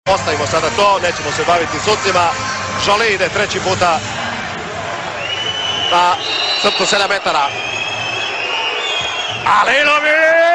Ostavimo sada to, nećemo se baviti sucima. Žoli ide treći puta na crtu 7 metara. Alinović!